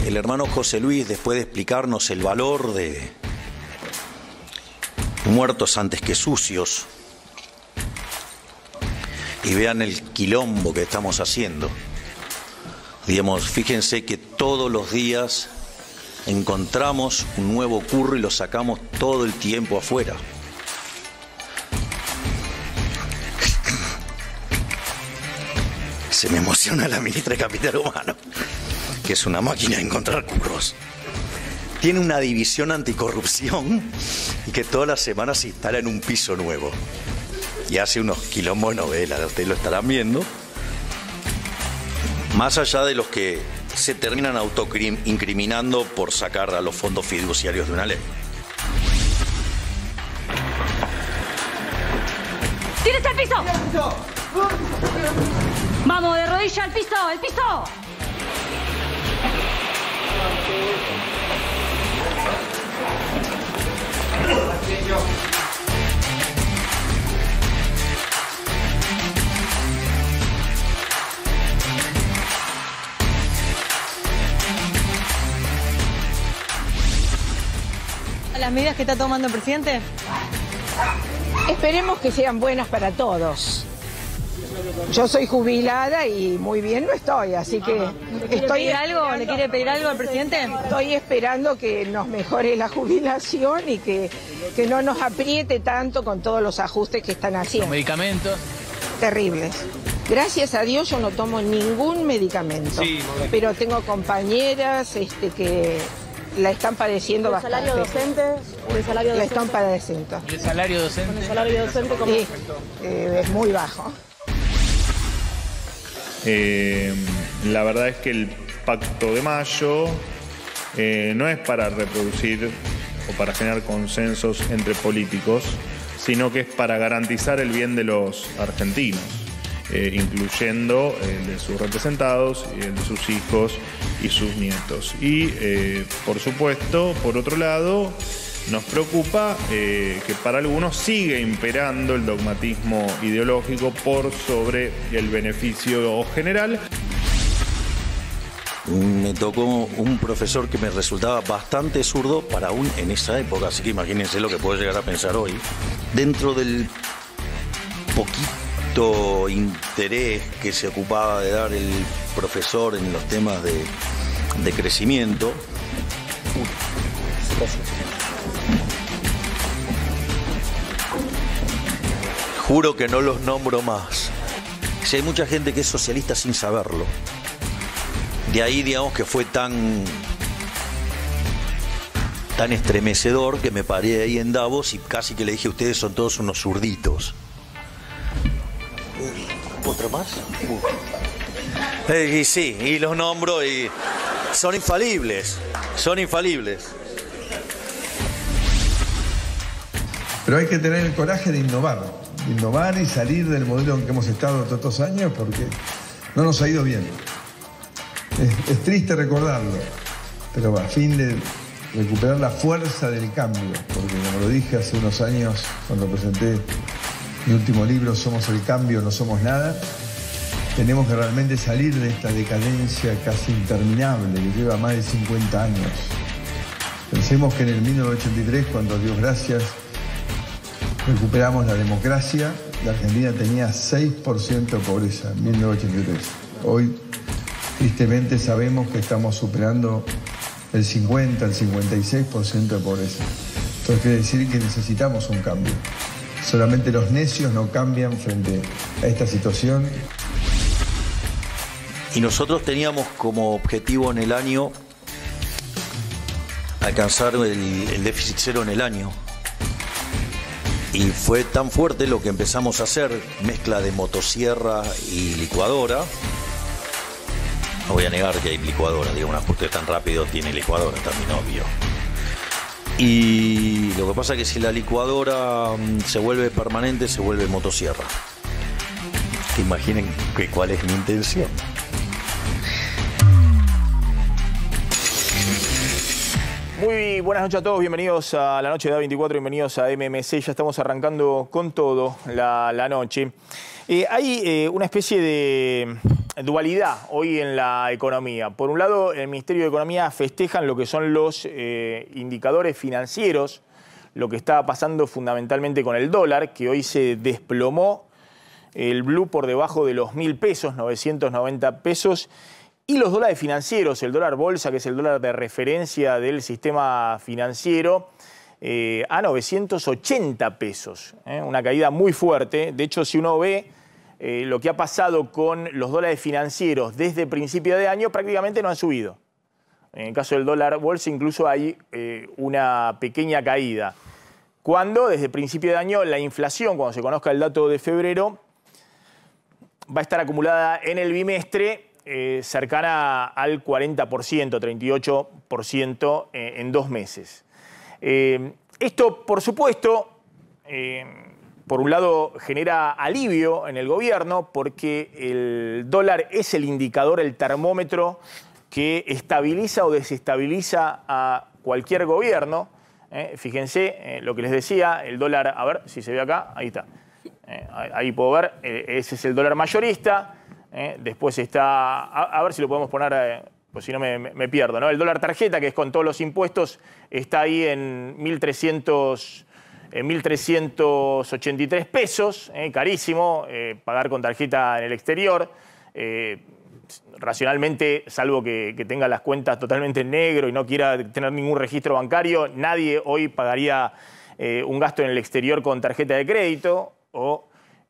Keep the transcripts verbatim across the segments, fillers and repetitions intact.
el hermano José Luis, después de explicarnos el valor de muertos antes que sucios, y vean el quilombo que estamos haciendo. Digamos, fíjense que todos los días encontramos un nuevo curro y lo sacamos todo el tiempo afuera. Se me emociona la ministra de Capital Humano, que es una máquina de encontrar curros. Tiene una división anticorrupción y que todas las semanas se instala en un piso nuevo. Y hace unos quilombos de novela, ustedes lo estarán viendo. Más allá de los que se terminan autoincriminando por sacar a los fondos fiduciarios de una ley. ¡Tírese al piso! ¡Vamos, de rodilla al piso! ¡El piso! ¿Las medidas que está tomando el presidente? Esperemos que sean buenas para todos. Yo soy jubilada y muy bien no estoy, así que ¿Le estoy pedir algo? ¿Le quiere pedir algo al presidente? Estoy esperando que nos mejore la jubilación y que, que no nos apriete tanto con todos los ajustes que están haciendo. Medicamentos. Terribles. Gracias a Dios yo no tomo ningún medicamento, sí, pero tengo compañeras este, que la están padeciendo bastante. ¿El salario docente? ¿El salario La docente? están padeciendo. ¿Y el salario docente? ¿El salario docente cómo? Sí, eh, es muy bajo. Eh, la verdad es que el Pacto de Mayo eh, no es para reproducir o para generar consensos entre políticos, sino que es para garantizar el bien de los argentinos, eh, incluyendo el de sus representados, el de sus hijos y sus nietos. Y, eh, por supuesto, por otro lado, nos preocupa eh, que para algunos sigue imperando el dogmatismo ideológico por sobre el beneficio general. Me tocó un profesor que me resultaba bastante zurdo para aún en esa época, así que imagínense lo que puedo llegar a pensar hoy. Dentro del poquito interés que se ocupaba de dar el profesor en los temas de, de crecimiento, juro que no los nombro más. Si hay mucha gente que es socialista sin saberlo. De ahí, digamos, que fue tan, tan estremecedor que me paré ahí en Davos y casi que le dije, ustedes son todos unos zurditos. ¿Otro más? Uh. Eh, y sí, y los nombro y son infalibles, son infalibles. Pero hay que tener el coraje de innovar, de innovar y salir del modelo en que hemos estado todos estos años porque no nos ha ido bien. Es, es triste recordarlo, pero a fin de recuperar la fuerza del cambio, porque como lo dije hace unos años cuando presenté mi último libro, Somos el cambio, no somos nada, tenemos que realmente salir de esta decadencia casi interminable que lleva más de cincuenta años. Pensemos que en el mil novecientos ochenta y tres, cuando Dios gracias recuperamos la democracia, la Argentina tenía seis por ciento de pobreza en mil novecientos ochenta y tres. Hoy, tristemente, sabemos que estamos superando el cincuenta, el cincuenta y seis por ciento de pobreza. Entonces quiere decir que necesitamos un cambio. Solamente los necios no cambian frente a esta situación. Y nosotros teníamos como objetivo en el año alcanzar el, el déficit cero en el año. Y fue tan fuerte lo que empezamos a hacer, mezcla de motosierra y licuadora. No voy a negar que hay licuadora, digo, un ajuste tan rápido tiene licuadora, también obvio. Y lo que pasa es que si la licuadora se vuelve permanente, se vuelve motosierra. Que imaginen que cuál es mi intención. Muy buenas noches a todos, bienvenidos a la noche de A veinticuatro, bienvenidos a M M C, ya estamos arrancando con todo la, la noche. Eh, hay eh, una especie de, dualidad hoy en la economía. Por un lado, el Ministerio de Economía festejan lo que son los eh, indicadores financieros, lo que está pasando fundamentalmente con el dólar, que hoy se desplomó el blue por debajo de los mil pesos, novecientos noventa pesos, y los dólares financieros, el dólar bolsa, que es el dólar de referencia del sistema financiero, eh, a novecientos ochenta pesos, ¿eh? Una caída muy fuerte. De hecho, si uno ve eh, lo que ha pasado con los dólares financieros desde principio de año, prácticamente no han subido. En el caso del dólar bolsa incluso hay eh, una pequeña caída. Cuando desde principio de año la inflación, cuando se conozca el dato de febrero, va a estar acumulada en el bimestre eh, cercana al cuarenta por ciento, treinta y ocho por ciento eh, en dos meses. Eh, esto, por supuesto, eh, por un lado genera alivio en el gobierno porque el dólar es el indicador, el termómetro que estabiliza o desestabiliza a cualquier gobierno. Eh, fíjense eh, lo que les decía, el dólar, a ver si se ve acá, ahí está. Eh, ahí puedo ver, eh, ese es el dólar mayorista. Eh, después está, a, a ver si lo podemos poner, eh, pues si no me, me, me pierdo, ¿no? El dólar tarjeta, que es con todos los impuestos, está ahí en mil trescientos ochenta y tres pesos, eh, carísimo, eh, pagar con tarjeta en el exterior. Eh, racionalmente, salvo que, que tenga las cuentas totalmente en negro y no quiera tener ningún registro bancario, nadie hoy pagaría eh, un gasto en el exterior con tarjeta de crédito o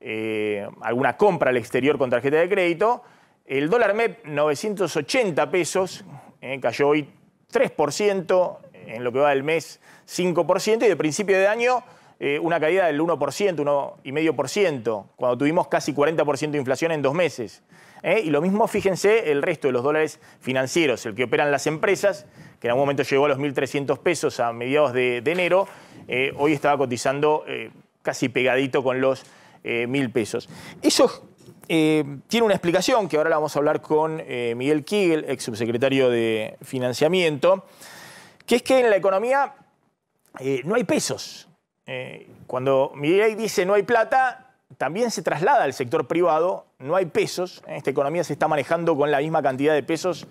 eh, alguna compra al exterior con tarjeta de crédito. El dólar M E P, novecientos ochenta pesos, eh, cayó hoy tres por ciento, en lo que va del mes cinco por ciento, y de principio de año eh, una caída del uno por ciento, uno coma cinco por ciento, cuando tuvimos casi cuarenta por ciento de inflación en dos meses. Eh, y lo mismo, fíjense, el resto de los dólares financieros, el que operan las empresas, que en algún momento llegó a los mil trescientos pesos a mediados de, de enero, eh, hoy estaba cotizando eh, casi pegadito con los eh, mil pesos. Eso eh, tiene una explicación que ahora la vamos a hablar con eh, Miguel Kigel, ex subsecretario de Financiamiento, que es que en la economía eh, no hay pesos. Eh, cuando Miguel dice no hay plata, también se traslada al sector privado, no hay pesos. Esta economía se está manejando con la misma cantidad de pesos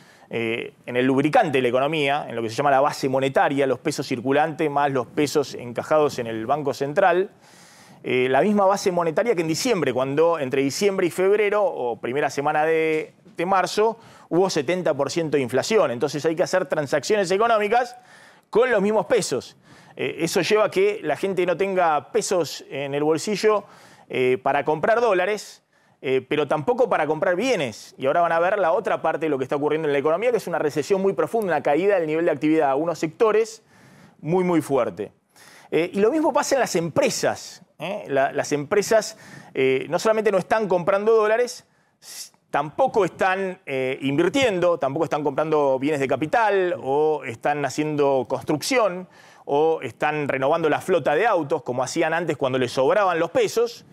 eh, en el lubricante de la economía, en lo que se llama la base monetaria, los pesos circulantes más los pesos encajados en el Banco Central. Eh, la misma base monetaria que en diciembre, cuando entre diciembre y febrero, o primera semana de, de marzo, hubo setenta por ciento de inflación. Entonces hay que hacer transacciones económicas con los mismos pesos. Eh, eso lleva a que la gente no tenga pesos en el bolsillo eh, para comprar dólares, eh, pero tampoco para comprar bienes. Y ahora van a ver la otra parte de lo que está ocurriendo en la economía, que es una recesión muy profunda, una caída del nivel de actividad a unos sectores muy, muy fuerte. Eh, y lo mismo pasa en las empresas. ¿eh? La, las empresas eh, no solamente no están comprando dólares, tampoco están eh, invirtiendo, tampoco están comprando bienes de capital o están haciendo construcción o están renovando la flota de autos como hacían antes cuando les sobraban los pesos,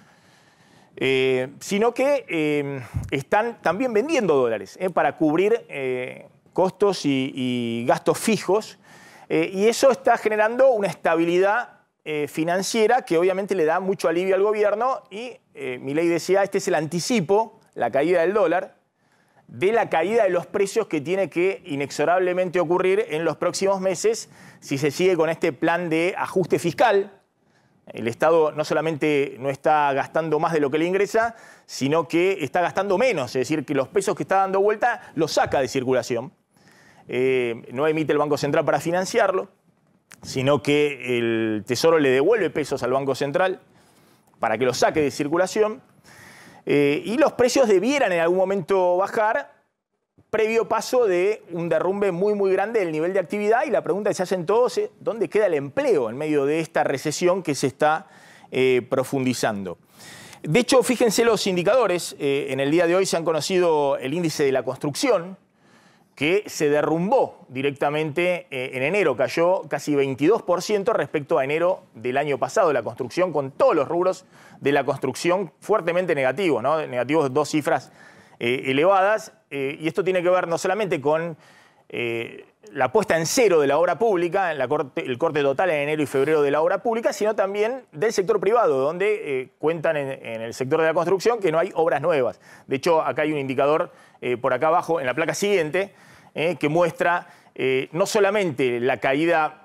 eh, sino que eh, están también vendiendo dólares eh, para cubrir eh, costos y, y gastos fijos, eh, y eso está generando una estabilidad eh, financiera que obviamente le da mucho alivio al gobierno y eh, Milei decía, este es el anticipo, la caída del dólar, de la caída de los precios que tiene que inexorablemente ocurrir en los próximos meses si se sigue con este plan de ajuste fiscal. El Estado no solamente no está gastando más de lo que le ingresa, sino que está gastando menos, es decir, que los pesos que está dando vuelta los saca de circulación. Eh, no emite el Banco Central para financiarlo, sino que el Tesoro le devuelve pesos al Banco Central para que los saque de circulación. Eh, y los precios debieran en algún momento bajar, previo paso de un derrumbe muy, muy grande del nivel de actividad. Y la pregunta que se hacen todos es, ¿dónde queda el empleo en medio de esta recesión que se está eh, profundizando? De hecho, fíjense los indicadores. Eh, en el día de hoy se han conocido el índice de la construcción, que se derrumbó directamente eh, en enero, cayó casi veintidós por ciento respecto a enero del año pasado. La construcción, con todos los rubros de la construcción fuertemente negativos, ¿no? Negativos, dos cifras eh, elevadas. Eh, y esto tiene que ver no solamente con eh, la puesta en cero de la obra pública, la corte, el corte total en enero y febrero de la obra pública, sino también del sector privado, donde eh, cuentan en, en el sector de la construcción que no hay obras nuevas. De hecho, acá hay un indicador eh, por acá abajo, en la placa siguiente, eh, que muestra eh, no solamente la caída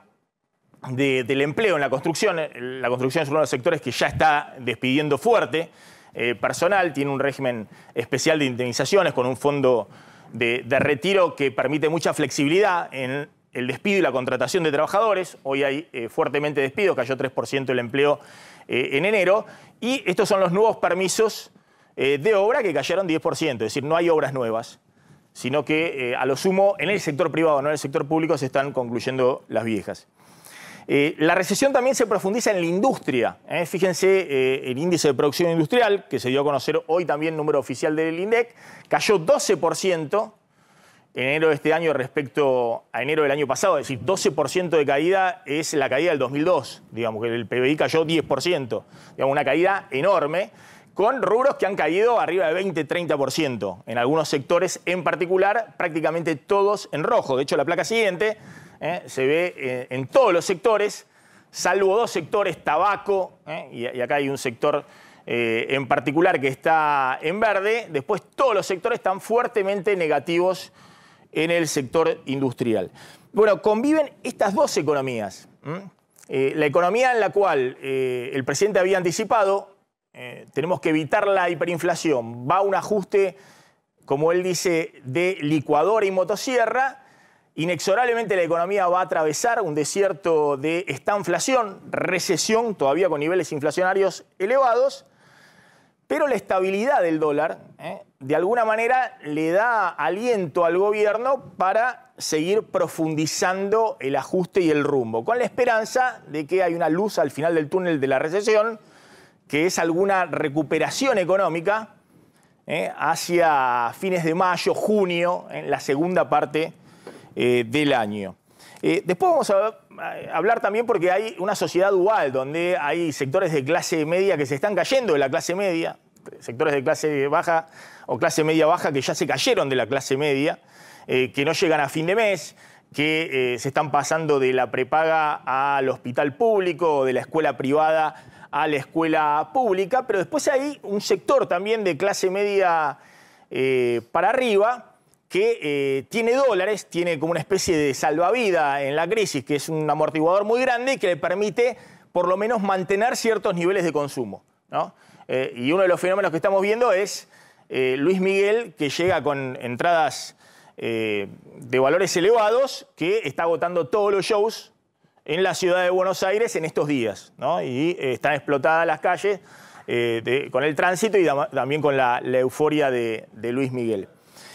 de, del empleo en la construcción. La construcción es uno de los sectores que ya está despidiendo fuerte eh, personal, tiene un régimen especial de indemnizaciones con un fondo De, de retiro que permite mucha flexibilidad en el despido y la contratación de trabajadores. Hoy hay eh, fuertemente despidos, cayó tres por ciento el empleo eh, en enero. Y estos son los nuevos permisos eh, de obra que cayeron diez por ciento. Es decir, no hay obras nuevas, sino que eh, a lo sumo en el sector privado, no en el sector público, se están concluyendo las viejas. Eh, la recesión también se profundiza en la industria. ¿eh? Fíjense, eh, el índice de producción industrial, que se dio a conocer hoy también, número oficial del INDEC, cayó doce por ciento en enero de este año respecto a enero del año pasado. Es decir, doce por ciento de caída es la caída del dos mil dos. Digamos que el P B I cayó diez por ciento. Digamos, una caída enorme, con rubros que han caído arriba de veinte, treinta por ciento. En algunos sectores en particular, prácticamente todos en rojo. De hecho, la placa siguiente... ¿Eh? se ve eh, en todos los sectores, salvo dos sectores, tabaco, ¿eh? y, y acá hay un sector eh, en particular que está en verde. Después todos los sectores están fuertemente negativos en el sector industrial. Bueno, conviven estas dos economías. Eh, la economía en la cual eh, el presidente había anticipado, eh, tenemos que evitar la hiperinflación, va un ajuste, como él dice, de licuadora y motosierra. Inexorablemente la economía va a atravesar un desierto de estanflación, recesión, todavía con niveles inflacionarios elevados, pero la estabilidad del dólar, ¿eh? de alguna manera le da aliento al gobierno para seguir profundizando el ajuste y el rumbo, con la esperanza de que hay una luz al final del túnel de la recesión, que es alguna recuperación económica ¿eh? hacia fines de mayo, junio, en la segunda parte Eh, del año. Eh, después vamos a, a hablar también porque hay una sociedad dual donde hay sectores de clase media que se están cayendo de la clase media, sectores de clase baja o clase media baja que ya se cayeron de la clase media, eh, que no llegan a fin de mes, que eh, se están pasando de la prepaga al hospital público o de la escuela privada a la escuela pública, pero después hay un sector también de clase media eh, para arriba que eh, tiene dólares, tiene como una especie de salvavidas en la crisis, que es un amortiguador muy grande y que le permite por lo menos mantener ciertos niveles de consumo, ¿no? Eh, y uno de los fenómenos que estamos viendo es eh, Luis Miguel, que llega con entradas eh, de valores elevados, que está agotando todos los shows en la ciudad de Buenos Aires en estos días, ¿no? Y eh, están explotadas las calles eh, de, con el tránsito y da, también con la, la euforia de, de Luis Miguel.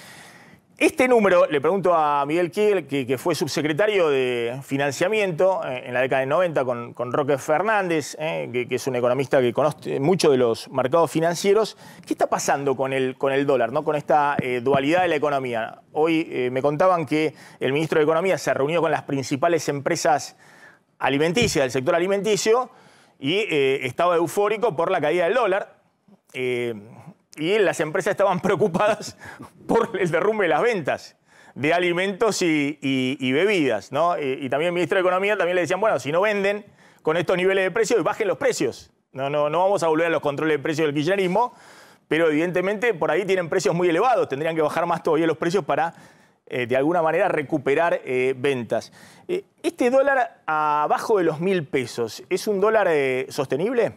Este número, le pregunto a Miguel Kiel, que, que fue subsecretario de Financiamiento eh, en la década del noventa con, con Roque Fernández, eh, que, que es un economista que conoce mucho de los mercados financieros. ¿Qué está pasando con el, con el dólar, ¿no? con esta eh, dualidad de la economía? Hoy eh, me contaban que el ministro de Economía se reunió con las principales empresas alimenticias, del sector alimenticio, y eh, estaba eufórico por la caída del dólar. Eh, Y las empresas estaban preocupadas por el derrumbe de las ventas de alimentos y, y, y bebidas, ¿no? Y, y también el ministro de Economía también le decían, bueno, si no venden con estos niveles de precios, bajen los precios. No, no, no vamos a volver a los controles de precios del kirchnerismo, pero evidentemente por ahí tienen precios muy elevados, tendrían que bajar más todavía los precios para, eh, de alguna manera, recuperar eh, ventas. Eh, ¿Este dólar abajo de los mil pesos es un dólar eh, sostenible?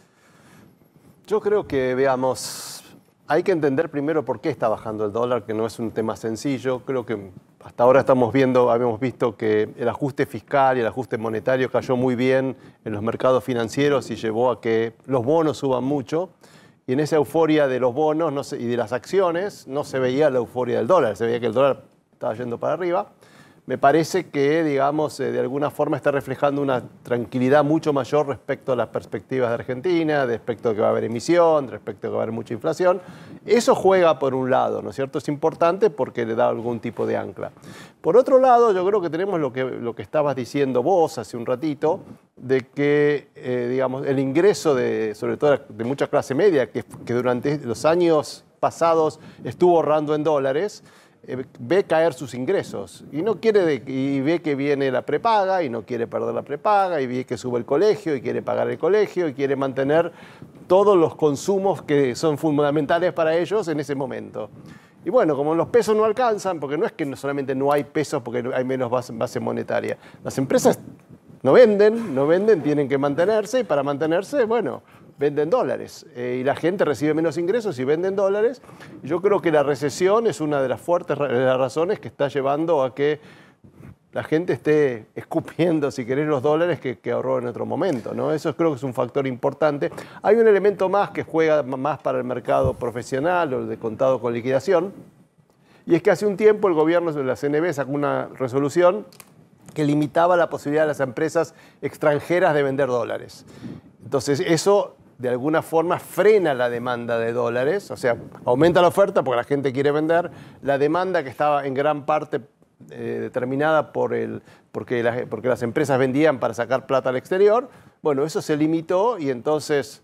Yo creo que, veamos... Hay que entender primero por qué está bajando el dólar, que no es un tema sencillo. Creo que hasta ahora estamos viendo, habíamos visto que el ajuste fiscal y el ajuste monetario cayó muy bien en los mercados financieros y llevó a que los bonos suban mucho. Y en esa euforia de los bonos no se, y de las acciones no se veía la euforia del dólar, se veía que el dólar estaba yendo para arriba. Me parece que, digamos, de alguna forma está reflejando una tranquilidad mucho mayor respecto a las perspectivas de Argentina, respecto a que va a haber emisión, respecto a que va a haber mucha inflación. Eso juega por un lado, ¿no es cierto? Es importante porque le da algún tipo de ancla. Por otro lado, yo creo que tenemos lo que, lo que estabas diciendo vos hace un ratito, de que, eh, digamos, el ingreso de, sobre todo de mucha clase media, que, que durante los años pasados estuvo ahorrando en dólares, eh, ve caer sus ingresos y no quiere de, y ve que viene la prepaga y no quiere perder la prepaga y ve que sube el colegio y quiere pagar el colegio y quiere mantener todos los consumos que son fundamentales para ellos en ese momento. Y bueno, como los pesos no alcanzan, porque no es que solamente no hay pesos porque hay menos base, base monetaria, las empresas no venden, no venden, tienen que mantenerse y para mantenerse, bueno, venden dólares. Eh, y la gente recibe menos ingresos y venden dólares. Yo creo que la recesión es una de las fuertes de las razones que está llevando a que la gente esté escupiendo, si querés, los dólares que, que ahorró en otro momento, ¿no? Eso creo que es un factor importante. Hay un elemento más que juega más para el mercado profesional o el de contado con liquidación, y es que hace un tiempo el gobierno de la C N B sacó una resolución que limitaba la posibilidad de las empresas extranjeras de vender dólares. Entonces eso de alguna forma frena la demanda de dólares, o sea, aumenta la oferta porque la gente quiere vender, la demanda que estaba en gran parte eh, determinada por el, porque, la, porque las empresas vendían para sacar plata al exterior, bueno, eso se limitó y entonces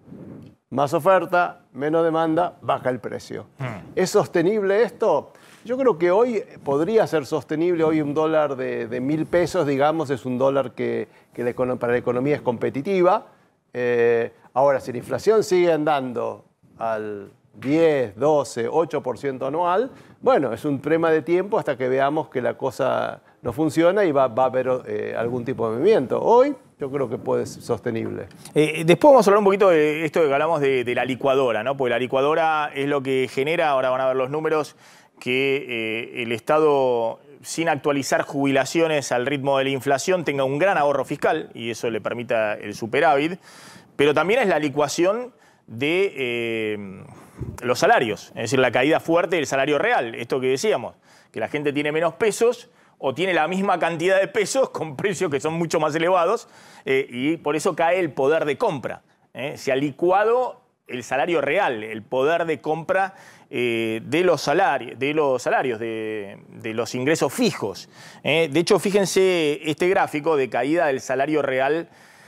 más oferta, menos demanda, baja el precio. Hmm. ¿Es sostenible esto? Yo creo que hoy podría ser sostenible. Hoy un dólar de, de mil pesos, digamos, es un dólar que, que la, para la economía es competitiva. Eh, ahora, si la inflación sigue andando al diez, doce, ocho por ciento anual, bueno, es un tema de tiempo hasta que veamos que la cosa no funciona y va, va a haber eh, algún tipo de movimiento. Hoy yo creo que puede ser sostenible. Eh, después vamos a hablar un poquito de esto que hablamos de, de la licuadora, ¿no? Porque la licuadora es lo que genera, ahora van a ver los números, que eh, el Estado, sin actualizar jubilaciones al ritmo de la inflación, tenga un gran ahorro fiscal y eso le permita el superávit, pero también es la licuación de eh, los salarios, es decir, la caída fuerte del salario real, esto que decíamos, que la gente tiene menos pesos o tiene la misma cantidad de pesos con precios que son mucho más elevados eh, y por eso cae el poder de compra. ¿eh? Se ha licuado el salario real, el poder de compra eh, de los salarios, de, los, salarios de, de los ingresos fijos. ¿eh? De hecho, fíjense este gráfico de caída del salario real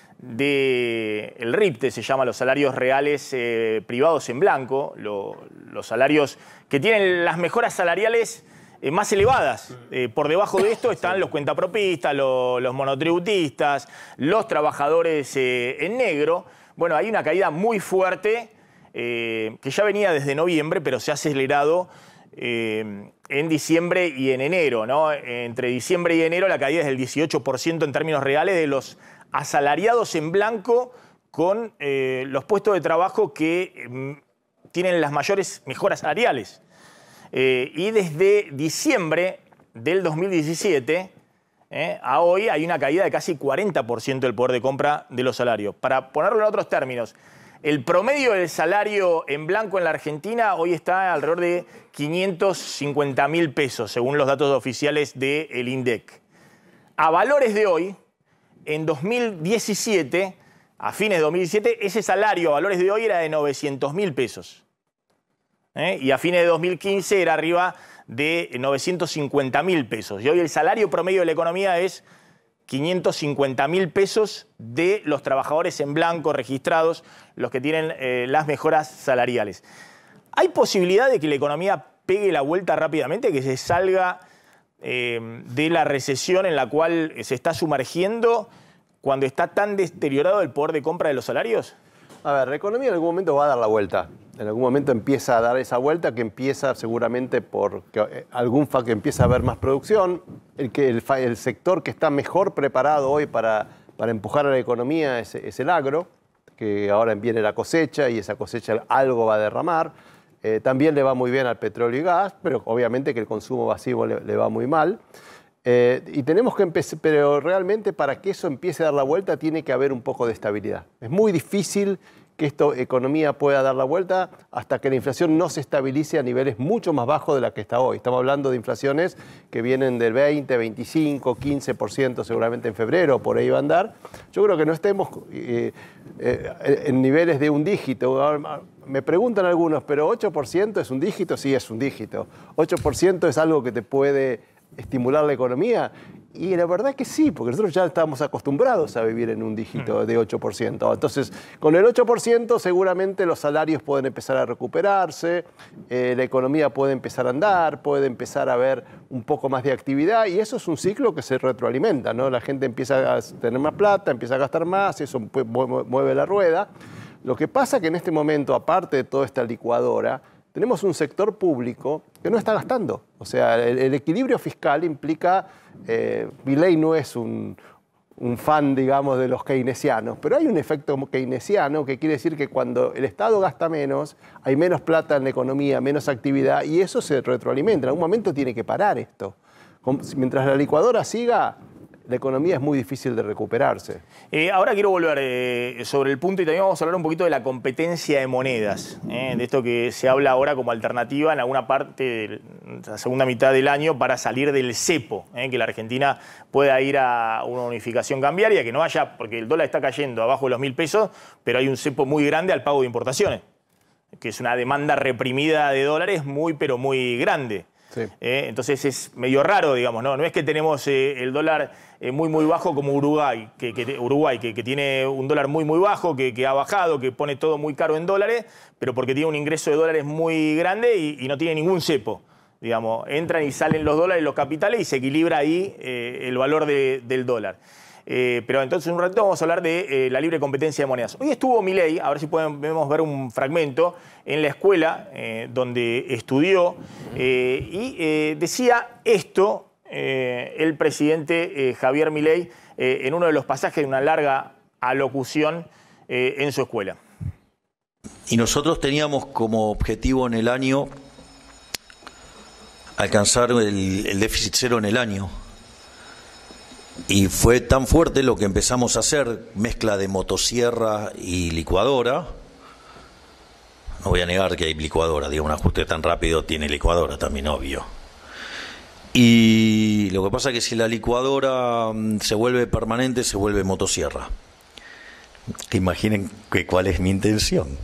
del R I P T E, se llama los salarios reales eh, privados en blanco, lo, los salarios que tienen las mejoras salariales eh, más elevadas. Eh, por debajo de esto están los cuentapropistas, lo, los monotributistas, los trabajadores eh, en negro. Bueno, hay una caída muy fuerte eh, que ya venía desde noviembre, pero se ha acelerado eh, en diciembre y en enero, ¿no? Entre diciembre y enero la caída es del dieciocho por ciento en términos reales de los asalariados en blanco con eh, los puestos de trabajo que eh, tienen las mayores mejoras salariales. Eh, y desde diciembre del dos mil diecisiete... Eh, a hoy hay una caída de casi cuarenta por ciento del poder de compra de los salarios. Para ponerlo en otros términos, el promedio del salario en blanco en la Argentina hoy está alrededor de quinientos cincuenta mil pesos, según los datos oficiales del INDEC. A valores de hoy, en dos mil diecisiete, a fines de dos mil diecisiete, ese salario a valores de hoy era de novecientos mil pesos. ¿Eh? Y a fines de dos mil quince era arriba de novecientos cincuenta mil pesos. Y hoy el salario promedio de la economía es quinientos cincuenta mil pesos de los trabajadores en blanco registrados, los que tienen eh, las mejoras salariales. ¿Hay posibilidad de que la economía pegue la vuelta rápidamente, que se salga eh, de la recesión en la cual se está sumergiendo cuando está tan deteriorado el poder de compra de los salarios? A ver, la economía en algún momento va a dar la vuelta. En algún momento empieza a dar esa vuelta que empieza seguramente por que algún fa que empieza a haber más producción. El, que, el, el sector que está mejor preparado hoy para, para empujar a la economía es, es el agro, que ahora viene la cosecha y esa cosecha algo va a derramar. Eh, también le va muy bien al petróleo y gas, pero obviamente que el consumo masivo le, le va muy mal. Eh, y tenemos que empezar, pero realmente para que eso empiece a dar la vuelta tiene que haber un poco de estabilidad. Es muy difícil que esta economía pueda dar la vuelta hasta que la inflación no se estabilice a niveles mucho más bajos de la que está hoy. Estamos hablando de inflaciones que vienen del veinte, veinticinco, quince por ciento seguramente en febrero, por ahí va a andar. Yo creo que no estemos eh, eh, en niveles de un dígito. Me preguntan algunos, ¿pero ocho por ciento es un dígito? Sí, es un dígito. ocho por ciento es algo que te puede estimular la economía. Y la verdad es que sí, porque nosotros ya estábamos acostumbrados a vivir en un dígito de ocho por ciento. Entonces, con el ocho por ciento seguramente los salarios pueden empezar a recuperarse, eh, la economía puede empezar a andar, puede empezar a haber un poco más de actividad, y eso es un ciclo que se retroalimenta, ¿no? La gente empieza a tener más plata, empieza a gastar más, eso mueve la rueda. Lo que pasa que en este momento, aparte de toda esta licuadora, tenemos un sector público que no está gastando. O sea, el, el equilibrio fiscal implica... Eh, Milei no es un, un fan, digamos, de los keynesianos, pero hay un efecto keynesiano que quiere decir que cuando el Estado gasta menos, hay menos plata en la economía, menos actividad, y eso se retroalimenta. En algún momento tiene que parar esto. Mientras la licuadora siga, la economía es muy difícil de recuperarse. Eh, ahora quiero volver eh, sobre el punto y también vamos a hablar un poquito de la competencia de monedas, eh, de esto que se habla ahora como alternativa en alguna parte de la segunda mitad del año para salir del cepo, eh, que la Argentina pueda ir a una unificación cambiaria, que no haya, porque el dólar está cayendo abajo de los mil pesos, pero hay un cepo muy grande al pago de importaciones, que es una demanda reprimida de dólares muy, pero muy grande. Sí. Eh, entonces es medio raro, digamos, ¿no? No es que tenemos eh, el dólar eh, muy, muy bajo como Uruguay, que, que, Uruguay, que, que tiene un dólar muy, muy bajo, que, que ha bajado, que pone todo muy caro en dólares, pero porque tiene un ingreso de dólares muy grande y, y no tiene ningún cepo. Digamos, entran y salen los dólares, los capitales, y se equilibra ahí eh, el valor de, del dólar. Eh, pero entonces en un ratito vamos a hablar de eh, la libre competencia de monedas. Hoy estuvo Milei, a ver si podemos ver un fragmento, en la escuela eh, donde estudió eh, y eh, decía esto eh, el presidente eh, Javier Milei eh, en uno de los pasajes de una larga alocución eh, en su escuela. Y nosotros teníamos como objetivo en el año alcanzar el, el déficit cero en el año. Y fue tan fuerte lo que empezamos a hacer, mezcla de motosierra y licuadora. No voy a negar que hay licuadora, digo, un ajuste tan rápido tiene licuadora también, obvio. Y lo que pasa es que si la licuadora se vuelve permanente, se vuelve motosierra. Que imaginen que cuál es mi intención.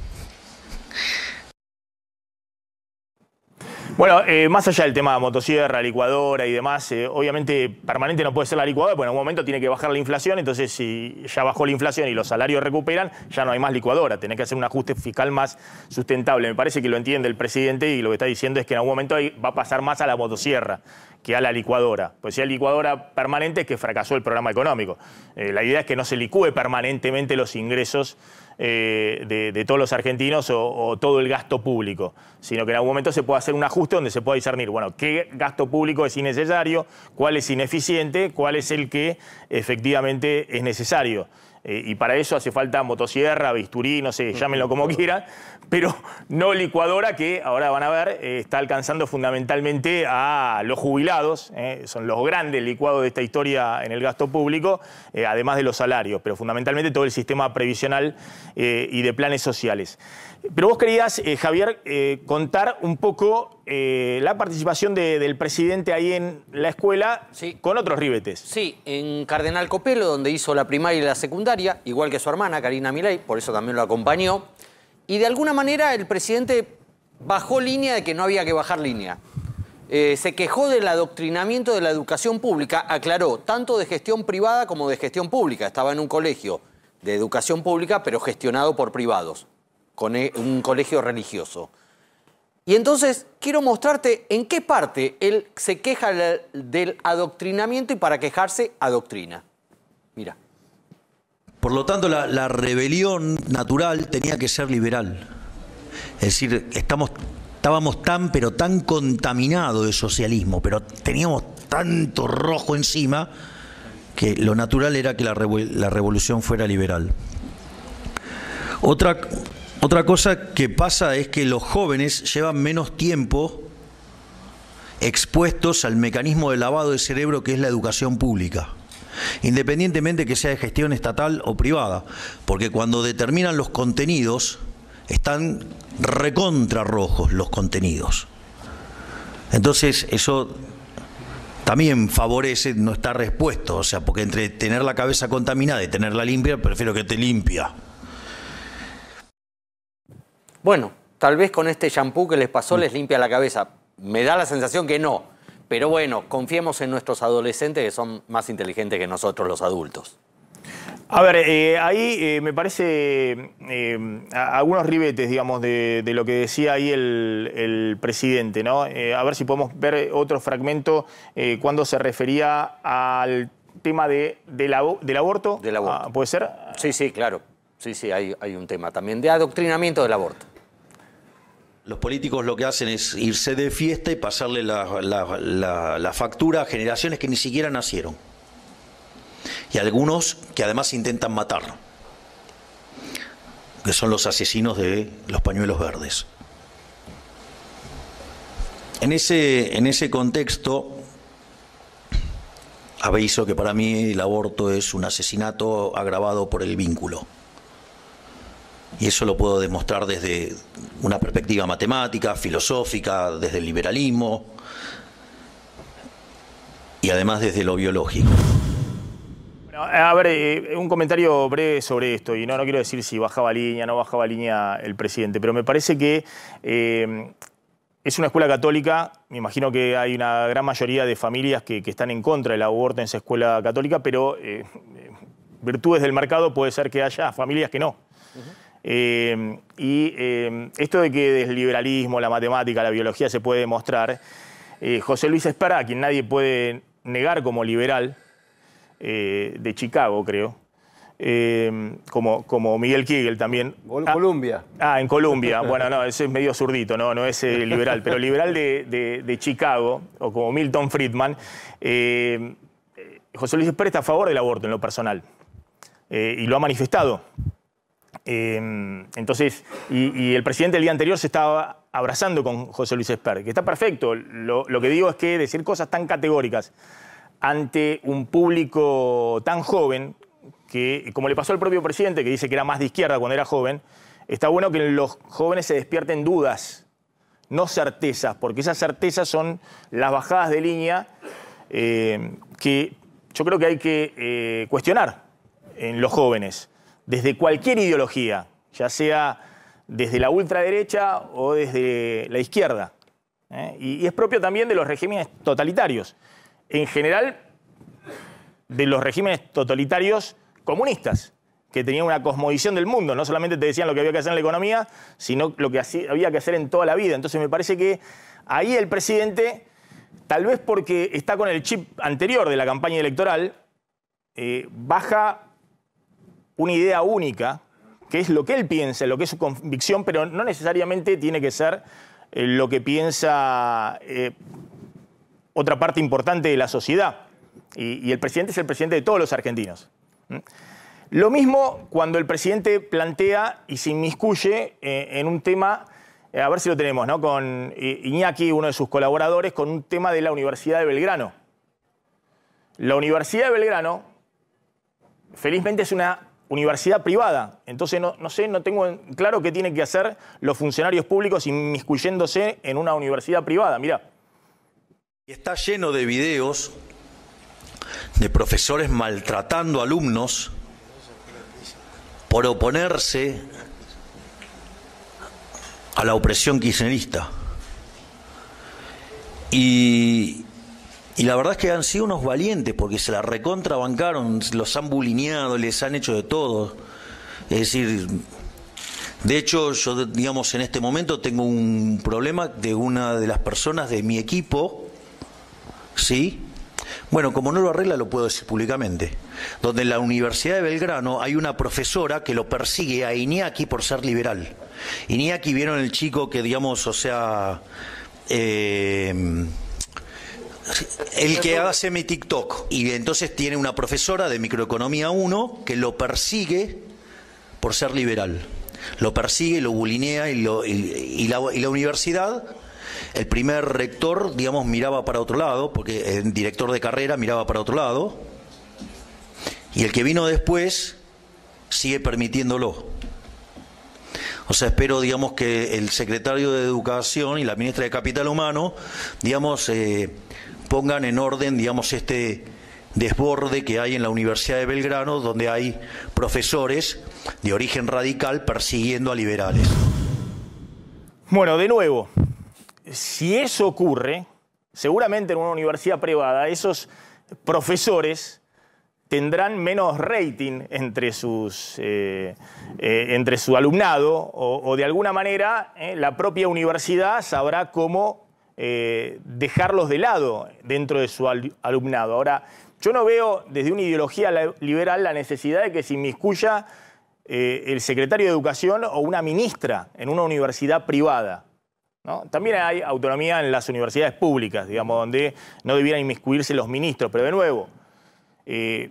Bueno, eh, más allá del tema de motosierra, licuadora y demás, eh, obviamente permanente no puede ser la licuadora, porque en algún momento tiene que bajar la inflación, entonces si ya bajó la inflación y los salarios recuperan, ya no hay más licuadora, tenés que hacer un ajuste fiscal más sustentable. Me parece que lo entiende el presidente y lo que está diciendo es que en algún momento va a pasar más a la motosierra que a la licuadora. Pues si hay licuadora permanente es que fracasó el programa económico. Eh, la idea es que no se licúe permanentemente los ingresos eh, de, de todos los argentinos o, o todo el gasto público, sino que en algún momento se pueda hacer un ajuste donde se pueda discernir, bueno, qué gasto público es innecesario, cuál es ineficiente, cuál es el que efectivamente es necesario. Eh, y para eso hace falta motosierra, bisturí, no sé, llámenlo como quieran, pero no licuadora, que ahora van a ver, eh, está alcanzando fundamentalmente a los jubilados, eh, son los grandes licuados de esta historia en el gasto público, eh, además de los salarios, pero fundamentalmente todo el sistema previsional eh, y de planes sociales. Pero vos querías, eh, Javier, eh, contar un poco eh, la participación de, del presidente ahí en la escuela, sí, con otros ribetes. Sí, en Cardenal Copelo, donde hizo la primaria y la secundaria, igual que su hermana, Karina Milei, por eso también lo acompañó. Y de alguna manera el presidente bajó línea de que no había que bajar línea. Eh, se quejó del adoctrinamiento de la educación pública, aclaró, tanto de gestión privada como de gestión pública. Estaba en un colegio de educación pública, pero gestionado por privados, con un colegio religioso. Y entonces quiero mostrarte en qué parte él se queja del adoctrinamiento y para quejarse adoctrina. Mira. Por lo tanto, la, la rebelión natural tenía que ser liberal. Es decir, estamos, estábamos tan, pero tan contaminados de socialismo, pero teníamos tanto rojo encima, que lo natural era que la, revo- la revolución fuera liberal. Otra... Otra cosa que pasa es que los jóvenes llevan menos tiempo expuestos al mecanismo de lavado de cerebro que es la educación pública, independientemente que sea de gestión estatal o privada, porque cuando determinan los contenidos están recontra rojos los contenidos. Entonces eso también favorece no estar expuesto, o sea, porque entre tener la cabeza contaminada y tenerla limpia, prefiero que te limpia. Bueno, tal vez con este shampoo que les pasó les limpia la cabeza. Me da la sensación que no. Pero bueno, confiemos en nuestros adolescentes que son más inteligentes que nosotros los adultos. A ver, eh, ahí eh, me parece eh, algunos ribetes, digamos, de, de lo que decía ahí el, el presidente, ¿no? Eh, a ver si podemos ver otro fragmento eh, cuando se refería al tema de, de la, del aborto. Del aborto. Ah, ¿puede ser? Sí, sí, claro. Sí, sí, hay, hay un tema también de adoctrinamiento del aborto. Los políticos lo que hacen es irse de fiesta y pasarle la, la, la, la factura a generaciones que ni siquiera nacieron. Y algunos que además intentan matar, que son los asesinos de los pañuelos verdes. En ese, en ese contexto, aviso que para mí el aborto es un asesinato agravado por el vínculo. Y eso lo puedo demostrar desde una perspectiva matemática, filosófica, desde el liberalismo y además desde lo biológico. A ver, eh, un comentario breve sobre esto, y no, no quiero decir si bajaba línea, no bajaba línea el presidente, pero me parece que eh, es una escuela católica, me imagino que hay una gran mayoría de familias que, que están en contra del aborto en esa escuela católica, pero eh, virtudes del mercado puede ser que haya familias que no. Uh-huh. eh, y eh, esto de que desde el liberalismo, la matemática, la biología se puede demostrar, eh, José Luis Esper, a quien nadie puede negar como liberal, Eh, de Chicago, creo, eh, como, como Miguel Kegel también. Ah, Columbia. Ah, en Columbia. Bueno, no, ese es medio zurdito, no, no es eh, liberal, pero liberal de, de, de Chicago, o como Milton Friedman. Eh, José Luis Esper está a favor del aborto en lo personal, eh, y lo ha manifestado. Eh, entonces, y, y el presidente el día anterior se estaba abrazando con José Luis Esper, que está perfecto. Lo, lo que digo es que decir cosas tan categóricas ante un público tan joven, que, como le pasó al propio presidente, que dice que era más de izquierda cuando era joven, está bueno que en los jóvenes se despierten dudas, no certezas, porque esas certezas son las bajadas de línea eh, que yo creo que hay que eh, cuestionar en los jóvenes, desde cualquier ideología, ya sea desde la ultraderecha o desde la izquierda. ¿eh? Y, y es propio también de los regímenes totalitarios. En general, de los regímenes totalitarios comunistas, que tenían una cosmovisión del mundo. No solamente te decían lo que había que hacer en la economía, sino lo que había que hacer en toda la vida. Entonces me parece que ahí el presidente, tal vez porque está con el chip anterior de la campaña electoral, eh, baja una idea única, que es lo que él piensa, lo que es su convicción, pero no necesariamente tiene que ser eh, lo que piensa eh, otra parte importante de la sociedad. Y, y el presidente es el presidente de todos los argentinos. ¿Mm? Lo mismo cuando el presidente plantea y se inmiscuye eh, en un tema, eh, a ver si lo tenemos, ¿no? Con eh, Iñaki, uno de sus colaboradores, con un tema de la Universidad de Belgrano. La Universidad de Belgrano, felizmente, es una universidad privada. Entonces, no, no sé, no tengo claro qué tienen que hacer los funcionarios públicos inmiscuyéndose en una universidad privada. Mirá. Está lleno de videos de profesores maltratando a alumnos por oponerse a la opresión kirchnerista. Y, y la verdad es que han sido unos valientes porque se la recontrabancaron, los han bulineado, les han hecho de todo. Es decir, de hecho, yo, digamos, en este momento tengo un problema de una de las personas de mi equipo, ¿sí? Bueno, como no lo arregla, lo puedo decir públicamente. Donde en la Universidad de Belgrano hay una profesora que lo persigue a Iñaki por ser liberal. Iñaki, vieron el chico que, digamos, o sea, eh, el que hace mi TikTok. Y entonces tiene una profesora de Microeconomía uno que lo persigue por ser liberal. Lo persigue, lo bulinea y, lo, y, y, la, y la universidad... El primer rector, digamos, miraba para otro lado, porque el director de carrera miraba para otro lado, y el que vino después sigue permitiéndolo. O sea, espero, digamos, que el secretario de Educación y la ministra de Capital Humano, digamos, eh, pongan en orden, digamos, este desborde que hay en la Universidad de Belgrano, donde hay profesores de origen radical persiguiendo a liberales. Bueno, de nuevo, si eso ocurre, seguramente en una universidad privada esos profesores tendrán menos rating entre, sus, eh, eh, entre su alumnado o, o de alguna manera eh, la propia universidad sabrá cómo eh, dejarlos de lado dentro de su al alumnado. Ahora, yo no veo desde una ideología liberal la necesidad de que se inmiscuya eh, el secretario de Educación o una ministra en una universidad privada, ¿no? También hay autonomía en las universidades públicas, digamos, donde no debieran inmiscuirse los ministros, pero de nuevo, eh,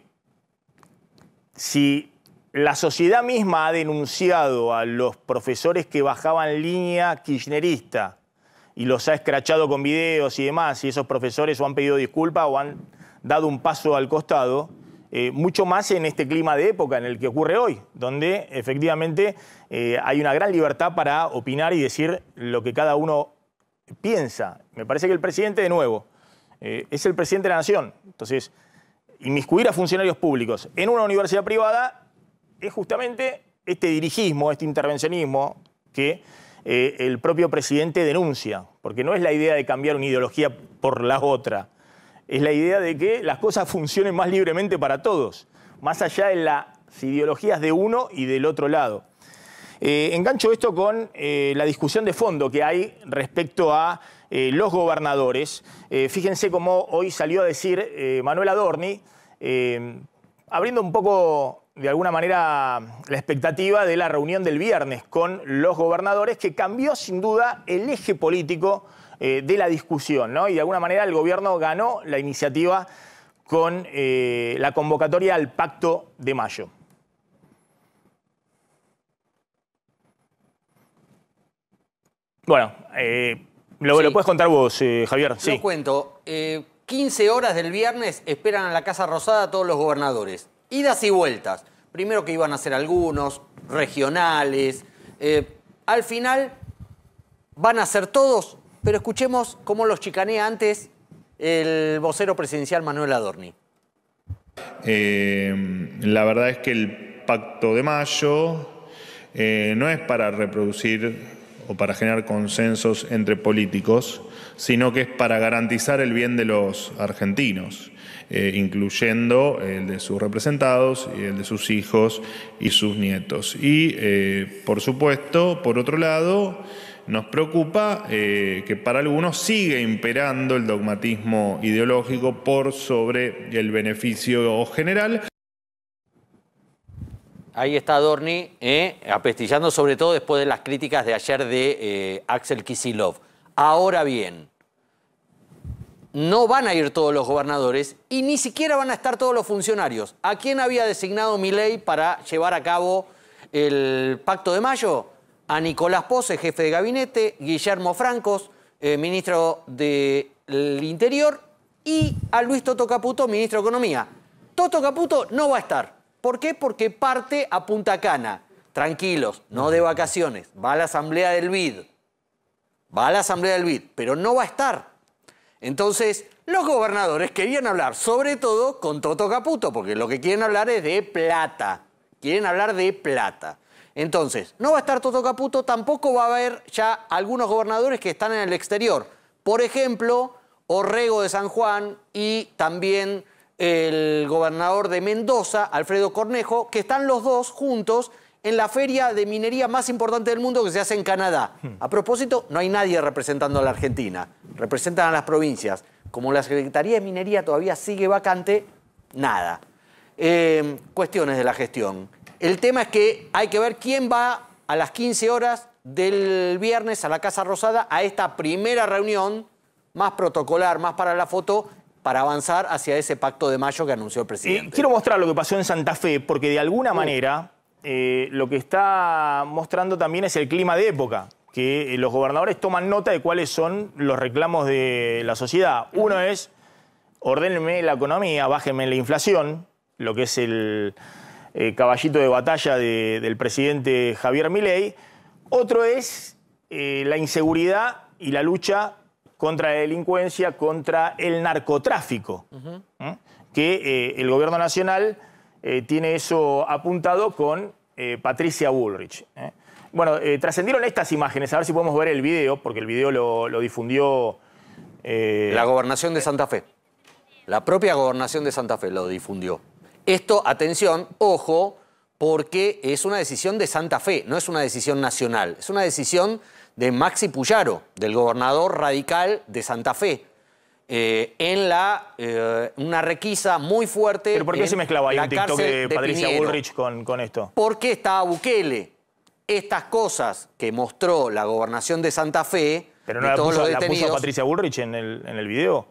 si la sociedad misma ha denunciado a los profesores que bajaban línea kirchnerista y los ha escrachado con videos y demás, y esos profesores o han pedido disculpas o han dado un paso al costado, eh, mucho más en este clima de época en el que ocurre hoy, donde efectivamente eh, hay una gran libertad para opinar y decir lo que cada uno piensa. Me parece que el presidente, de nuevo, eh, es el presidente de la nación. Entonces, inmiscuir a funcionarios públicos en una universidad privada es justamente este dirigismo, este intervencionismo que eh, el propio presidente denuncia, porque no es la idea de cambiar una ideología por la otra, es la idea de que las cosas funcionen más libremente para todos, más allá de las ideologías de uno y del otro lado. Eh, engancho esto con eh, la discusión de fondo que hay respecto a eh, los gobernadores. Eh, fíjense cómo hoy salió a decir eh, Manuel Adorni, eh, abriendo un poco, de alguna manera, la expectativa de la reunión del viernes con los gobernadores, que cambió sin duda el eje político eh, de la discusión, ¿no? Y de alguna manera el gobierno ganó la iniciativa con eh, la convocatoria al Pacto de Mayo. Bueno, eh, lo, sí. lo puedes contar vos, eh, Javier. Lo sí. cuento. Eh, quince horas del viernes esperan a la Casa Rosada a todos los gobernadores. Idas y vueltas. Primero que iban a ser algunos, regionales. Eh, al final van a ser todos, pero escuchemos cómo los chicanea antes el vocero presidencial Manuel Adorni. Eh, la verdad es que el Pacto de Mayo eh, no es para reproducir o para generar consensos entre políticos, sino que es para garantizar el bien de los argentinos, eh, incluyendo el de sus representados, y el de sus hijos y sus nietos. Y, eh, por supuesto, por otro lado, nos preocupa eh, que para algunos sigue imperando el dogmatismo ideológico por sobre el beneficio general. Ahí está Adorni, eh, apestillando sobre todo después de las críticas de ayer de eh, Axel Kicillof. Ahora bien, no van a ir todos los gobernadores y ni siquiera van a estar todos los funcionarios. ¿A quién había designado Milei para llevar a cabo el Pacto de Mayo? A Nicolás Pose, jefe de gabinete, Guillermo Francos, eh, ministro del Interior, y a Luis Toto Caputo, ministro de Economía. Toto Caputo no va a estar. ¿Por qué? Porque parte a Punta Cana. Tranquilos, no de vacaciones. Va a la asamblea del B I D. Va a la asamblea del B I D, pero no va a estar. Entonces, los gobernadores querían hablar, sobre todo con Toto Caputo, porque lo que quieren hablar es de plata. Quieren hablar de plata. Entonces, no va a estar Toto Caputo, tampoco va a haber ya algunos gobernadores que están en el exterior. Por ejemplo, Orrego de San Juan y también el gobernador de Mendoza, Alfredo Cornejo, que están los dos juntos en la feria de minería más importante del mundo que se hace en Canadá. A propósito, no hay nadie representando a la Argentina, representan a las provincias. Como la Secretaría de Minería todavía sigue vacante, nada. Eh, cuestiones de la gestión. El tema es que hay que ver quién va a las quince horas del viernes a la Casa Rosada a esta primera reunión, más protocolar, más para la foto, para avanzar hacia ese Pacto de Mayo que anunció el presidente. Eh, quiero mostrar lo que pasó en Santa Fe, porque de alguna uh. manera eh, lo que está mostrando también es el clima de época, que eh, los gobernadores toman nota de cuáles son los reclamos de la sociedad. Uno es, ordénenme la economía, bájenme la inflación, lo que es el eh, caballito de batalla de, del presidente Javier Milei. Otro es eh, la inseguridad y la lucha contra la delincuencia, contra el narcotráfico, uh-huh. ¿eh? que eh, el gobierno nacional eh, tiene eso apuntado con eh, Patricia Bullrich. ¿eh? Bueno, eh, trascendieron estas imágenes, a ver si podemos ver el video, porque el video lo, lo difundió Eh... La gobernación de Santa Fe. La propia gobernación de Santa Fe lo difundió. Esto, atención, ojo, porque es una decisión de Santa Fe, no es una decisión nacional. Es una decisión de Maxi Puyaro, del gobernador radical de Santa Fe. Eh, en la, eh, una requisa muy fuerte. ¿Pero por qué se mezclaba ahí la un TikTok de, de Patricia Piñero. Bullrich con, con esto? Porque estaba Bukele. Estas cosas que mostró la gobernación de Santa Fe, ¿Pero no de la todos puso, los la detenidos, puso Patricia Bullrich en el, en el video?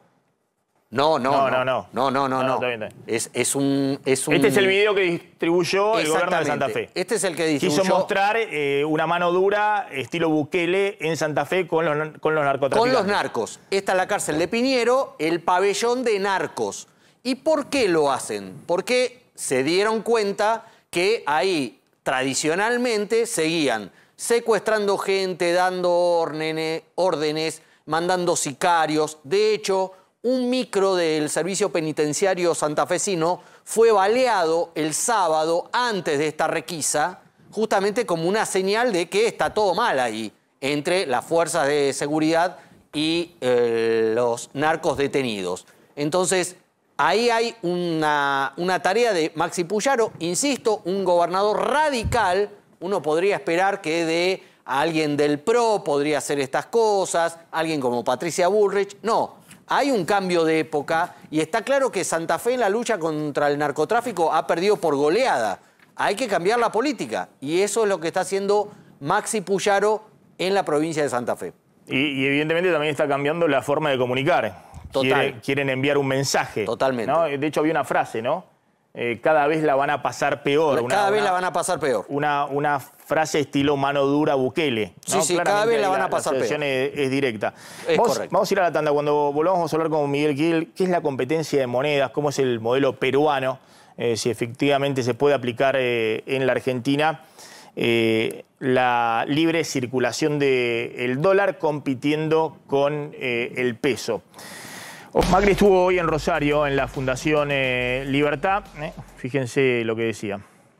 No, no, No, no, no. no. No, no, no. No, no. está bien, está bien. Es, es un, es un... Este es el video que distribuyó el gobierno de Santa Fe. Este es el que distribuyó. Quiso mostrar eh, una mano dura, estilo Bukele, en Santa Fe con los, con los narcotraficantes. Con los narcos. Esta es la cárcel de Piñero, el pabellón de narcos. ¿Y por qué lo hacen? Porque se dieron cuenta que ahí tradicionalmente seguían secuestrando gente, dando órdenes, órdenes, mandando sicarios. De hecho, un micro del servicio penitenciario santafesino fue baleado el sábado antes de esta requisa, justamente como una señal de que está todo mal ahí, entre las fuerzas de seguridad y eh, los narcos detenidos. Entonces, ahí hay una, una tarea de Maxi Puyaro, insisto, un gobernador radical. Uno podría esperar que de alguien del P R O podría hacer estas cosas, alguien como Patricia Bullrich. No, hay un cambio de época y está claro que Santa Fe en la lucha contra el narcotráfico ha perdido por goleada. Hay que cambiar la política y eso es lo que está haciendo Maxi Puyaro en la provincia de Santa Fe. Y, y evidentemente también está cambiando la forma de comunicar. Total. Quiere, quieren enviar un mensaje. Totalmente. ¿No? De hecho, había una frase, ¿no? Eh, cada vez la van a pasar peor. Cada una, vez una, la van a pasar peor. Una, una frase estilo mano dura Bukele, ¿no? Sí, sí, cada vez la van a pasar la peor. Es, es directa. Es vamos, correcto. Vamos a ir a la tanda. Cuando volvamos vamos a hablar con Miguel Gil, qué es la competencia de monedas, cómo es el modelo peruano, eh, si efectivamente se puede aplicar eh, en la Argentina eh, la libre circulación del dólar compitiendo con eh, el peso. Macri estuvo hoy en Rosario, en la Fundación eh, Libertad. Eh, fíjense lo que decía.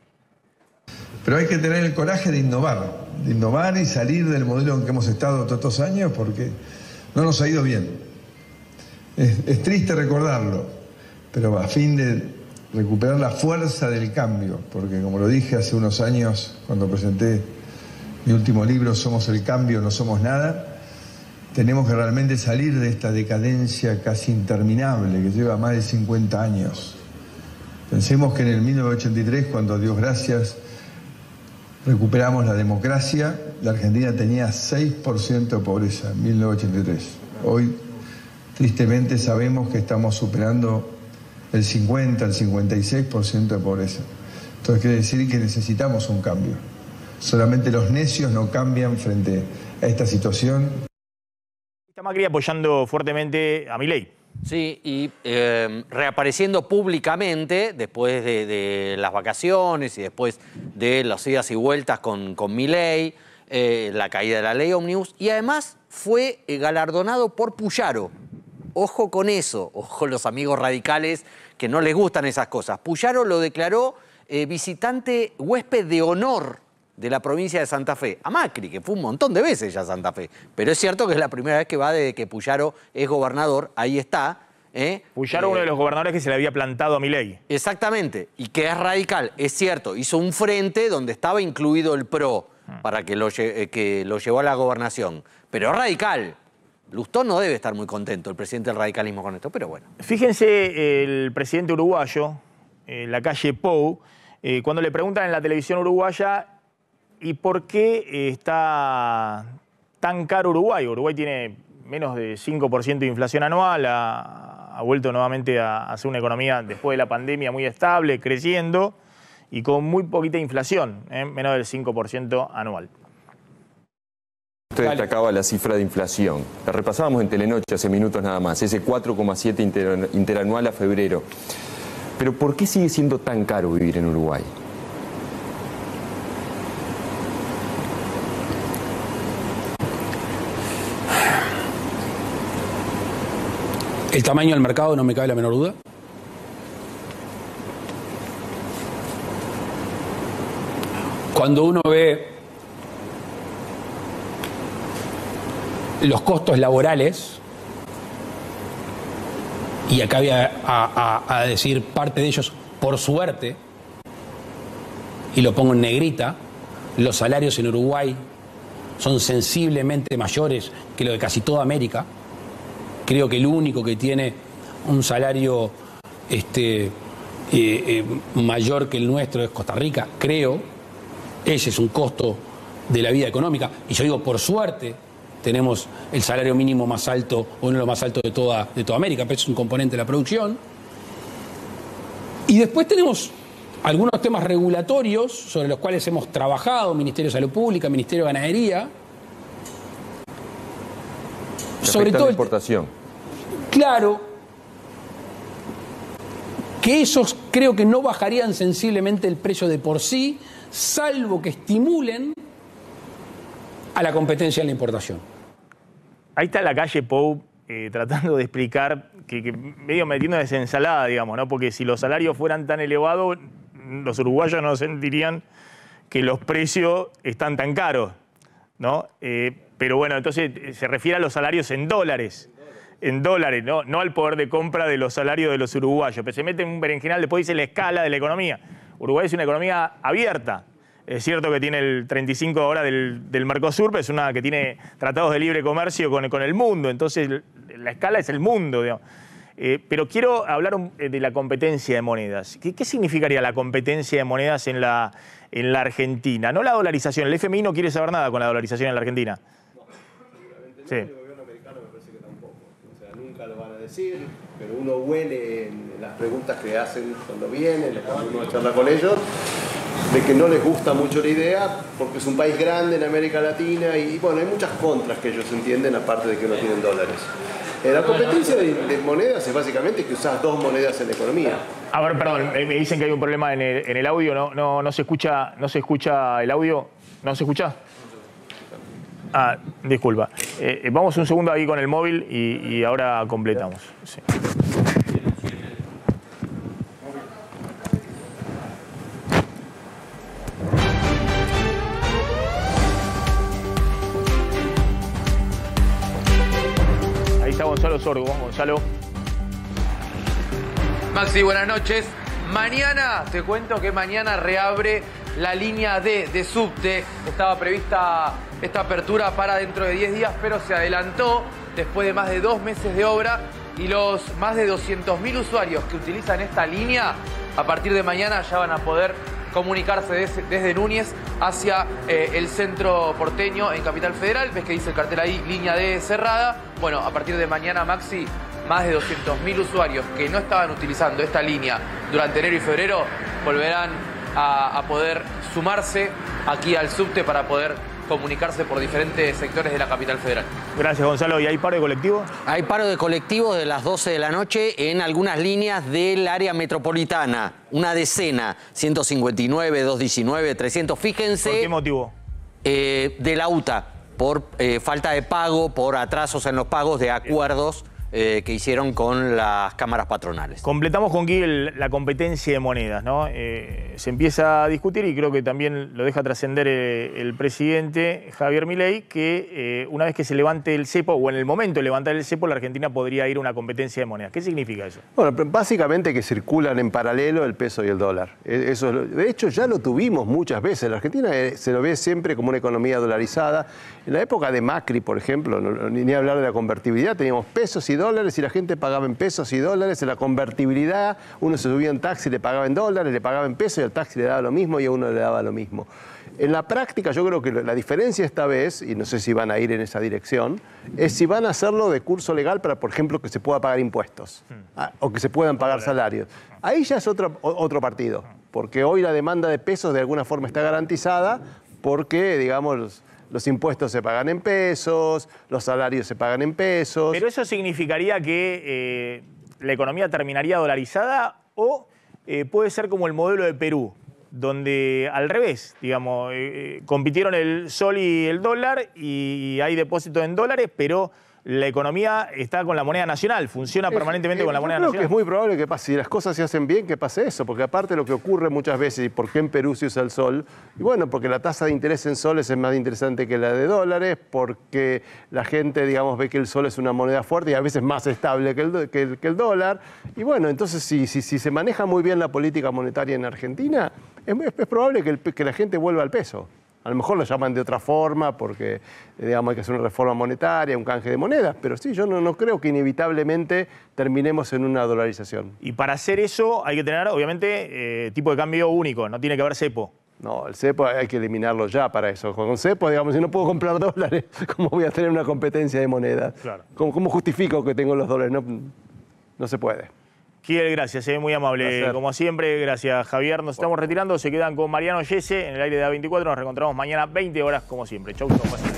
Pero hay que tener el coraje de innovar, de innovar y salir del modelo en que hemos estado todos estos años porque no nos ha ido bien. Es, es triste recordarlo, pero a fin de recuperar la fuerza del cambio, porque como lo dije hace unos años cuando presenté mi último libro, Somos el Cambio, no somos nada, tenemos que realmente salir de esta decadencia casi interminable que lleva más de cincuenta años. Pensemos que en el mil novecientos ochenta y tres, cuando, Dios gracias, recuperamos la democracia, la Argentina tenía seis por ciento de pobreza en mil novecientos ochenta y tres. Hoy, tristemente, sabemos que estamos superando el cincuenta, el cincuenta y seis por ciento de pobreza. Entonces quiere decir que necesitamos un cambio. Solamente los necios no cambian frente a esta situación. Está Macri apoyando fuertemente a Milei. Sí, y eh, reapareciendo públicamente después de, de las vacaciones y después de las idas y vueltas con, con Milei, eh, la caída de la ley Ómnibus, y además fue eh, galardonado por Puyaro. Ojo con eso, ojo los amigos radicales que no les gustan esas cosas. Puyaro lo declaró eh, visitante huésped de honor de la provincia de Santa Fe, a Macri, que fue un montón de veces ya a Santa Fe. Pero es cierto que es la primera vez que va desde que Puyaro es gobernador, ahí está. ¿eh? Puyaro, eh, uno de los gobernadores que se le había plantado a Milei. Exactamente, y que es radical, es cierto. Hizo un frente donde estaba incluido el P R O para que lo, eh, que lo llevó a la gobernación. Pero es radical. Lustó no debe estar muy contento, el presidente del radicalismo, con esto, pero bueno. Fíjense, el presidente uruguayo, eh, Lacalle Pou, eh, cuando le preguntan en la televisión uruguaya ¿y por qué está tan caro Uruguay? Uruguay tiene menos de cinco por ciento de inflación anual, ha, ha vuelto nuevamente a, a ser una economía después de la pandemia muy estable, creciendo y con muy poquita inflación, ¿eh? menos del cinco por ciento anual. Usted destacaba la cifra de inflación. La repasábamos en Telenoche hace minutos nada más, ese cuatro coma siete inter, interanual a febrero. Pero ¿por qué sigue siendo tan caro vivir en Uruguay? El tamaño del mercado no me cabe la menor duda. Cuando uno ve los costos laborales y acá voy a, a, a decir parte de ellos, por suerte, y lo pongo en negrita, los salarios en Uruguay son sensiblemente mayores que lo de casi toda América. Creo que el único que tiene un salario este, eh, eh, mayor que el nuestro es Costa Rica, creo. Ese es un costo de la vida económica. Y yo digo, por suerte, tenemos el salario mínimo más alto, o uno de los más altos de toda, de toda América, pero es un componente de la producción. Y después tenemos algunos temas regulatorios sobre los cuales hemos trabajado, Ministerio de Salud Pública, Ministerio de Ganadería. Sobre todo la importación. Claro, que esos creo que no bajarían sensiblemente el precio de por sí, salvo que estimulen a la competencia en la importación. Ahí está la calle Pou eh, tratando de explicar, que, que medio metiendo esa ensalada, digamos, ¿no? Porque si los salarios fueran tan elevados, los uruguayos no sentirían que los precios están tan caros, ¿no? Eh, pero bueno, entonces se refiere a los salarios en dólares. En dólares, ¿no? No al poder de compra de los salarios de los uruguayos. Pero se mete en un berenjenal, después dice la escala de la economía. Uruguay es una economía abierta. Es cierto que tiene el treinta y cinco ahora del, del Mercosur, pero es una que tiene tratados de libre comercio con, con el mundo. Entonces, la escala es el mundo, digamos. Eh, pero quiero hablar un, de la competencia de monedas. ¿Qué, qué significaría la competencia de monedas en la, en la Argentina? No la dolarización. El F M I no quiere saber nada con la dolarización en la Argentina. Sí. Lo van a decir, pero uno huele en las preguntas que hacen cuando vienen, cuando uno charla con ellos, de que no les gusta mucho la idea, porque es un país grande en América Latina y bueno, hay muchas contras que ellos entienden, aparte de que no tienen dólares. Eh, la competencia de, de monedas es básicamente que usas dos monedas en la economía. A ver, perdón, me dicen que hay un problema en el, en el audio, ¿no? No, no se escucha, no se escucha el audio, ¿no se escucha? Ah, disculpa. Eh, vamos un segundo ahí con el móvil y, y ahora completamos. Sí. Ahí está Gonzalo Sorgo. Gonzalo. Maxi, buenas noches. Mañana, te cuento que mañana reabre la línea D de subte. Estaba prevista esta apertura para dentro de diez días, pero se adelantó después de más de dos meses de obra y los más de doscientos mil usuarios que utilizan esta línea, a partir de mañana ya van a poder comunicarse desde, desde Núñez hacia eh, el centro porteño en Capital Federal. Ves que dice el cartel ahí, línea D cerrada. Bueno, a partir de mañana, Maxi, más de doscientos mil usuarios que no estaban utilizando esta línea durante enero y febrero volverán a, a poder sumarse aquí al subte para poder comunicarse por diferentes sectores de la Capital Federal. Gracias, Gonzalo. ¿Y hay paro de colectivos? Hay paro de colectivos de las doce de la noche en algunas líneas del área metropolitana. Una decena, ciento cincuenta y nueve, doscientos diecinueve, trescientos. Fíjense... ¿Por qué motivo? Eh, de la U T A, por eh, falta de pago, por atrasos en los pagos de acuerdos eh, que hicieron con las cámaras patronales. Completamos con Guy el, la competencia de monedas, ¿no? Eh, se empieza a discutir y creo que también lo deja trascender el, el presidente Javier Milei, que eh, una vez que se levante el cepo, o en el momento de levantar el cepo, la Argentina podría ir a una competencia de monedas. ¿Qué significa eso? Bueno, básicamente que circulan en paralelo el peso y el dólar. Eso, de hecho, ya lo tuvimos muchas veces. La Argentina se lo ve siempre como una economía dolarizada. En la época de Macri, por ejemplo, no, ni, ni hablar de la convertibilidad, teníamos pesos y dólares y la gente pagaba en pesos y dólares. En la convertibilidad, uno se subía en taxi y le pagaba en dólares, le pagaba en pesos y al taxi le daba lo mismo y a uno le daba lo mismo. En la práctica, yo creo que la diferencia esta vez, y no sé si van a ir en esa dirección, es si van a hacerlo de curso legal para, por ejemplo, que se pueda pagar impuestos ah, o que se puedan pagar salarios. Ahí ya es otro, otro partido, porque hoy la demanda de pesos de alguna forma está garantizada porque, digamos, los impuestos se pagan en pesos, los salarios se pagan en pesos. ¿Pero eso significaría que eh, la economía terminaría dolarizada o eh, puede ser como el modelo de Perú, donde al revés, digamos, eh, compitieron el sol y el dólar y hay depósitos en dólares, pero la economía está con la moneda nacional, funciona Es- permanentemente eh, con la yo moneda creo nacional. que es muy probable que pase, si las cosas se hacen bien, que pase eso, porque aparte lo que ocurre muchas veces, y por qué en Perú se usa el sol, y bueno, porque la tasa de interés en soles es más interesante que la de dólares, porque la gente, digamos, ve que el sol es una moneda fuerte y a veces más estable que el, do- que el, que el dólar, y bueno, entonces si, si, si se maneja muy bien la política monetaria en Argentina, es, es- es probable que, el pe- que la gente vuelva al peso. A lo mejor lo llaman de otra forma porque, eh, digamos, hay que hacer una reforma monetaria, un canje de monedas, pero sí, yo no, no creo que inevitablemente terminemos en una dolarización. Y para hacer eso hay que tener, obviamente, eh, tipo de cambio único, no tiene que haber cepo. No, el cepo hay que eliminarlo ya para eso. Con cepo, digamos, si no puedo comprar dólares, ¿cómo voy a tener una competencia de monedas? Claro. ¿Cómo, cómo justifico que tengo los dólares? No, no se puede. Kiel, gracias, eh, muy amable. Placer. Como siempre, gracias Javier. Nos estamos retirando, se quedan con Mariano Yese en el aire de A veinticuatro. Nos reencontramos mañana veinte horas como siempre. Chau, chau.